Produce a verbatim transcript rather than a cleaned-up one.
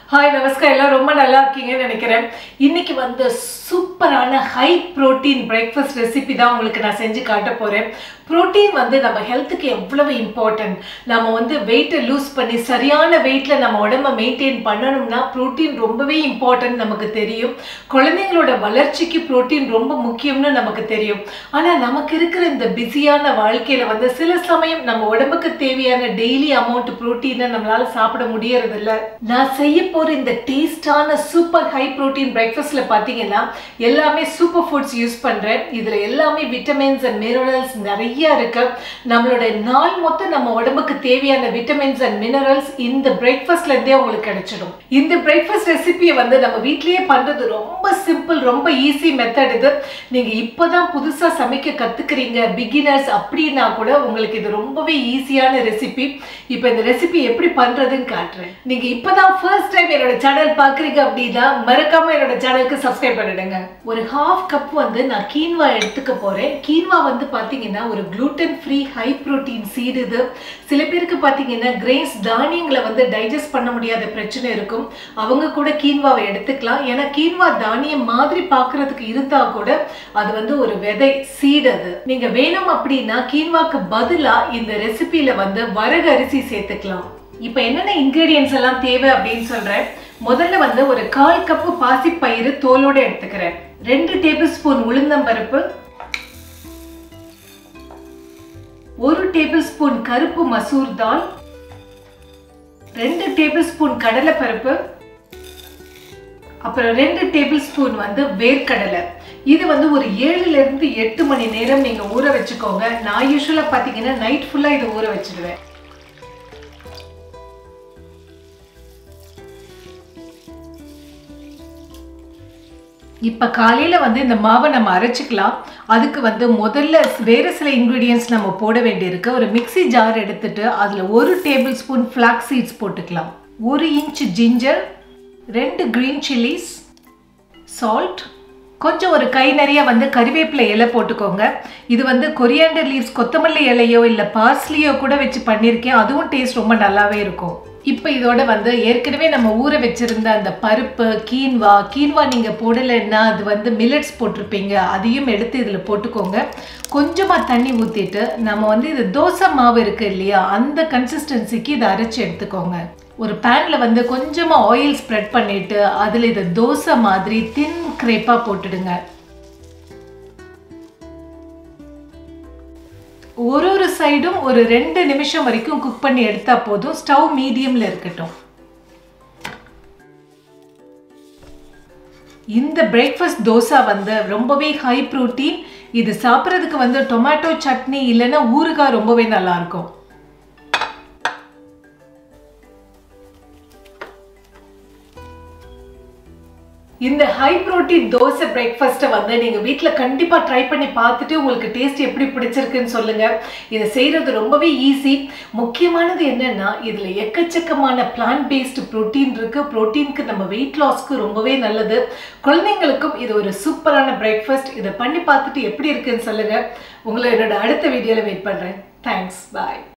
Hi நமஸ்கார், எல்லாம் ரொம்ப நல்லா இருக்கீங்கன்னு நினைக்கிறேன். இன்னைக்கு வந்து சூப்பரான ஹை ப்ரோட்டீன் பிரேக்ஃபாஸ்ட் ரெசிபி தான் உங்களுக்கு நான் செஞ்சு காட்ட போகிறேன். ப்ரோட்டீன் வந்து நம்ம ஹெல்த்துக்கு எவ்வளவு இம்பார்ட்டன்ட். நம்ம வந்து வெயிட்டை லூஸ் பண்ணி சரியான வெயிட்டில் நம்ம உடம்பை மெயின்டைன் பண்ணணும்னா ப்ரோட்டீன் ரொம்பவே இம்பார்ட்டன்ட் நமக்கு தெரியும். குழந்தைங்களோட வளர்ச்சிக்கு ப்ரோட்டீன் ரொம்ப முக்கியம்னு நமக்கு தெரியும். ஆனால் நமக்கு இருக்கிற இந்த பிஸியான வாழ்க்கையில் வந்து சில சமயம் நம்ம உடம்புக்கு தேவையான டெய்லி அமௌண்ட் ப்ரோட்டீனை நம்மளால சாப்பிட முடியறதில்ல. நான் செய்ய போகிற இந்த டேஸ்டான சூப்பர் ஹை ப்ரோட்டீன் பிரேக்ஃபாஸ்ட்டில் பார்த்தீங்கன்னா எல்லாமே சூப்பர் ஃபுட்ஸ் யூஸ் பண்ணுறேன். இதில் எல்லாமே விட்டமின்ஸ் அண்ட் மினரல்ஸ் நிறைய இருக்கு. நம்மளோட நாள் மொத்தம் நம்ம உடம்புக்கு தேவையான விட்டமின்ஸ் அண்ட் மினரல்ஸ் இந்த பிரேக்ஃபாஸ்ட்ல இருந்தே உங்களுக்கு கிடைச்சிடும். இந்த பிரேக்ஃபாஸ்ட் ரெசிபியை வந்து நம்ம வீட்லயே பண்றது ரொம்ப சிம்பிள், ரொம்ப ஈஸி மெத்தட். இது நீங்க இப்பதான் புதுசா சமைக்க கத்துக்கிறீங்க பிகினர்ஸ் அப்படின்னா கூட உங்களுக்கு இது ரொம்பவே ஈஸியான ரெசிபி. இப்போ இந்த ரெசிபி எப்படி பண்றதுன்னு காட்டுறேன். நீங்க இப்பதான் ஃபர்ஸ்ட் டைம் என்னோட சேனல் பாக்குறீங்க அப்படின்னா மறக்காம என்னோட சேனலுக்கு சப்ஸ்கிரைப் பண்ணிடுங்க. ஒரு ஹாஃப் கப் வந்து நான் கீன்வா எடுத்துக்க போறேன். கீன்வா வந்து பாத்தீங்கன்னா ஒரு gluten free high protein seed. இது சில பேருக்கு பாத்தீங்கன்னா கிரெயின்ஸ் தானியங்களை வந்து டைஜஸ்ட் பண்ண முடியாத பிரச்சனை இருக்கும். அவங்க கூட கீன்வாவை எடுத்துக்கலாம். ஏன்னா கீன்வா தானியம் மாதிரி பார்க்கறதுக்கு இருந்தா கூட அது வந்து ஒரு விதை சீட். அது நீங்க வேணும் அப்படின்னா கீன்வாக்கு பதிலா இந்த ரெசிபியில வந்து வரகு அரிசி சேர்த்துக்கலாம். இப்போ என்னென்ன இன்கிரீடியன்ஸ் எல்லாம் தேவை அப்படின்னு சொல்றேன். முதல்ல வந்து ஒரு கால் கப்பு பாசிப்பயிறு தோலோட எடுத்துக்கிறேன். ரெண்டு டேபிள் ஸ்பூன் உளுந்தம்பருப்பு, ஒரு டேபிள் ஸ்பூன் கருப்பு மசூர் தால், ரெண்டு டேபிள் ஸ்பூன் கடலை பருப்பு, அப்புறம் ரெண்டு டேபிள் ஸ்பூன் வந்து வேர்க்கடலை. இது வந்து ஒரு ஏழுல இருந்து எட்டு மணி நேரம் நீங்க ஊற வச்சுக்கோங்க. நான் யூஸ்வலா பாத்தீங்கன்னா நைட் ஃபுல்லா இதை ஊற வச்சிடுவேன். இப்ப காலையில வந்து இந்த மாவை நம்ம அரைச்சிக்கலாம். அதுக்கு வந்து முதல்ல வேறு சில இன்கிரீடியன்ஸ் நம்ம போட வேண்டியிருக்கு. ஒரு மிக்சி ஜார் எடுத்துட்டு அதுல ஒரு டேபிள் ஸ்பூன் ஃபிளாக்ஸ் சீட்ஸ் போட்டுக்கலாம், ஒரு இன்ச் ஜிஞ்சர், ரெண்டு கிரீன் சில்லிஸ், சால்ட், கொஞ்சம் ஒரு கை நிறைய வந்து கறிவேப்பிலை இலை போட்டுக்கோங்க. இது வந்து கொரியாண்டர் லீவ்ஸ் கொத்தமல்லி இலையோ இல்லை பார்ஸ்லியோ கூட வச்சு பண்ணியிருக்கேன். அதுவும் டேஸ்ட் ரொம்ப நல்லாவே இருக்கும். இப்போ இதோட வந்து ஏற்கனவே நம்ம ஊற வச்சிருந்த அந்த பருப்பு கீன்வா கீன்வா நீங்கள் போடலைன்னா அது வந்து மில்லட்ஸ் போட்டிருப்பீங்க, அதையும் எடுத்து இதில் போட்டுக்கோங்க. கொஞ்சமாக தண்ணி ஊற்றிட்டு நம்ம வந்து இது தோசை மாவு இருக்குது இல்லையா, அந்த கன்சிஸ்டன்சிக்கு இதை அரைச்சி எடுத்துக்கோங்க. ஒரு பேனில் வந்து கொஞ்சமாக ஆயில் ஸ்ப்ரெட் பண்ணிவிட்டு அதில் இதை தோசை மாதிரி தின் கிரேப்பாக போட்டுடுங்க. ஒரு ஒரு சைடும் ஒரு ரெண்டு நிமிஷம் வரைக்கும் குக் பண்ணி எடுத்தா போதும். ஸ்டவ் மீடியம்ல இருக்கட்டும். இந்த பிரேக்ஃபாஸ்ட் தோசை வந்து ரொம்பவே ஹை ப்ரோட்டீன். இது சாப்பிட்றதுக்கு வந்து டொமேட்டோ சட்னி இல்லைன்னா ஊறுகாய் ரொம்பவே நல்லா இருக்கும். இந்த ஹை ப்ரோட்டீன் தோசை பிரேக்ஃபாஸ்ட்டை வந்து நீங்கள் வீட்டில் கண்டிப்பாக ட்ரை பண்ணி பார்த்துட்டு உங்களுக்கு டேஸ்ட் எப்படி பிடிச்சிருக்குன்னு சொல்லுங்கள். இதை செய்கிறது ரொம்பவே ஈஸி. முக்கியமானது என்னென்னா இதில் எக்கச்சக்கமான பிளான்ட் பேஸ்டு ப்ரோட்டீன் இருக்குது. ப்ரோட்டீனுக்கு நம்ம வெயிட் லாஸ்க்கு ரொம்பவே நல்லது. குழந்தைங்களுக்கும் இது ஒரு சூப்பரான பிரேக்ஃபாஸ்ட். இதை பண்ணி பார்த்துட்டு எப்படி இருக்குன்னு சொல்லுங்கள். உங்களை என்னோட அடுத்த வீடியோவில் வெயிட் பண்ணுறேன். தேங்க்ஸ், பாய்.